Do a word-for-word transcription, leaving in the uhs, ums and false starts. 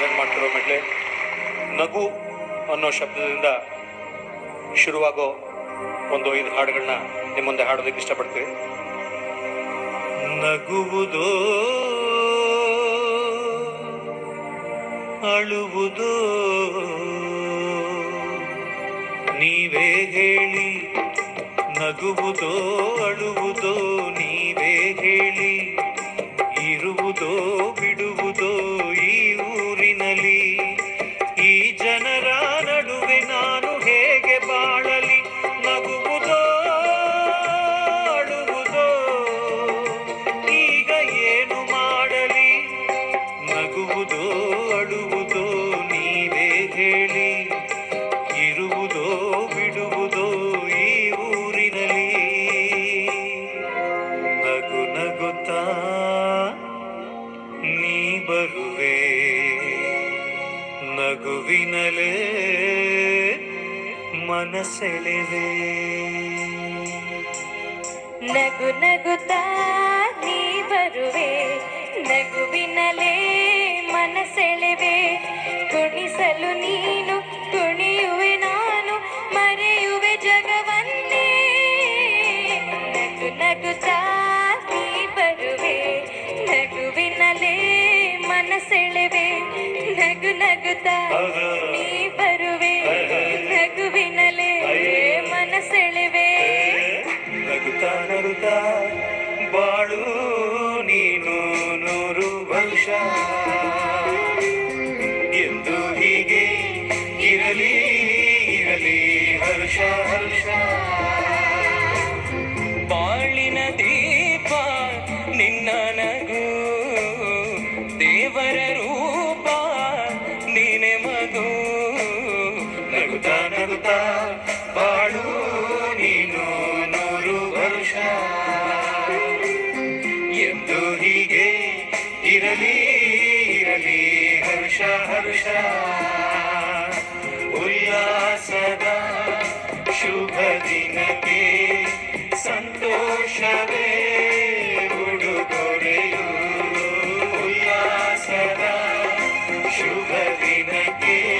Present ಮಾಡ್ತಿರೋ ಮೆಡ್ಲೆ ನಗು ಅನ್ನೋ ಶಬ್ದದಿಂದ ಶುರುವಾಗೋ ಒಂದು ಐದು ಹಾಡುಗಳನ್ನ ನಿಮ್ಮ ಮುಂದೆ ಹಾಡೋದಕ್ಕೆ ಇಷ್ಟಪಡ್ತೀವಿ. ನಗುವುದೋ ಅಳುವುದೋ ನೀವೇ ಹೇಳಿ, ನಗುವುದೋ ಅಳುವುದೋ ನೀವೇ ಹೇಳಿ, ಇರುವುದೋ ಬಿಡುವುದೋ ಈ ಊರಿನಲ್ಲಿ, ಈ ಜನರ ನಡುವೆ ನಾನು ಹೇಗೆ ಬಾಳಲಿ, ನಗುವುದೋ ಅಳುವುದೋ ಈಗ ಏನು ಮಾಡಲಿ, ನಗುವುದೋ ಅಳುವುದೋ ನೀವೇ ಹೇಳಿ, ಇರುವುದೋ ಬಿಡುವುದೋ ಈ ಊರಿನಲ್ಲಿ, ನಗು ನಗುತ್ತಾ ನೀ ಬರುವೆ, ನಗುವಿನಲೇ ಮನಸೆಳೆವೆ, ನಗು ನಗುತ್ತಾ ನೀ ಬರುವೆ, ನಗುವಿನಲೇ ಮನಸೆಳೆವೆ, ಕುಣಿಸಲು ನೀನು ಕುಣಿಯುವೆ ನಾನು, ಮರೆಯುವೆ ಜಗವನ್ನೇ, ನಗು ನಗುತ್ತಾ ನೀ ಬರುವೆ, ನಗುವಿನಲೇ ಮನಸೆಳೆವೆ, ನಗು ನಗುತ್ತಾ ನೀ ಬರುವೆ, ನಗುವಿನಲೇ ಮನಸೆಳೆವೆ, ನಗುತ್ತಾ ನಗುತ್ತಾ ಬಾಳು ನೀನು ನೂರು ವರ್ಷ ಎಂದು ಹೀಗೆ ಇರಲಿ ಇರಲಿ ಹರ್ಷ ಹರ್ಷ, ಬಾಳಿನ ದೀಪ ನಿನ್ನ ನಗು, ದೇವರ ರೂಪ ನೀನೆ ಮಗು, ನಗುತ್ತಾ ನಗುತ್ತಾ ಬಾಳು ನೀನು ನೂರು ವರ್ಷ ಎಂದು ಹೀಗೆ ಇರಲಿ ಇರಲಿ ಹರ್ಷ ಹರ್ಷ, ಉಲ್ಲಾಸದ ಶುಭ ದಿನಕ್ಕೆ ಸಂತೋಷವೇ ಉಡುಗೊರೆಯು, ಉಲ್ಲಾಸದ ಶುಭ ದಿನಕ್ಕೆ